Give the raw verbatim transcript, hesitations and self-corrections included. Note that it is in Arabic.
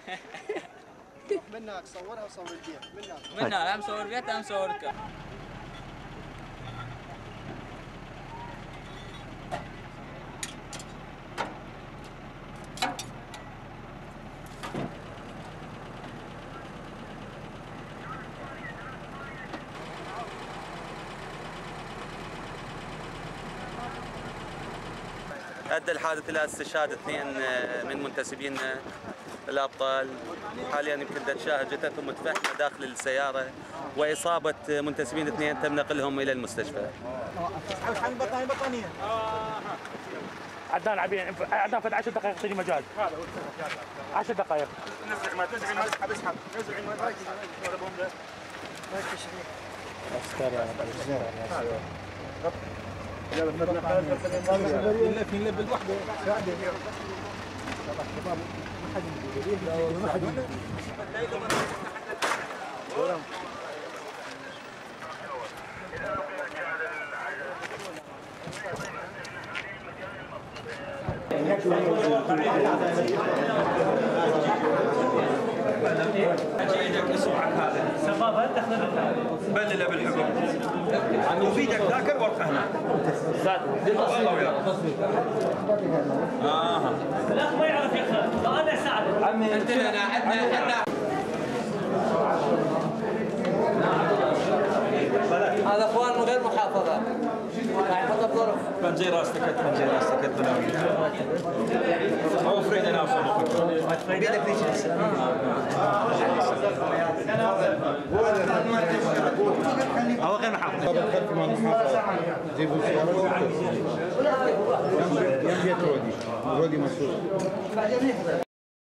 منك صورها وصور البيت منك. منك هم صور بيت هم صورك. أدى الحادث إلى استشهاد اثنين من منتسبين الأبطال. حاليا يمكن تشاهد جثثهم متفحمة داخل السيارة، وإصابة منتسبين اثنين تم نقلهم إلى المستشفى. الحين بطانية بطانية. عدنان عبين عدنان فد عشر دقائق تجي مجال. عشر دقائق. نزع عماد نزع عماد اسحب اسحب نزع عماد عسكري. يلا فين لب الوحده ساعده شباب ما حد يقول ما حد يقول بلله بالحكم وفيدك ذاكر ورقه هنا والله وياك. اه الاخ ما يعرف يقرا انا اساعدك عمي. انت لنا عندنا هذا اخوان من غير محافظه يعني حطها بظرف. بنجي راسك بنجي راسك هو فريد انا وصدقك بيدك ليش هو غير محافظ. جيبوا الصور. يم بيت رودي رودي مسؤول.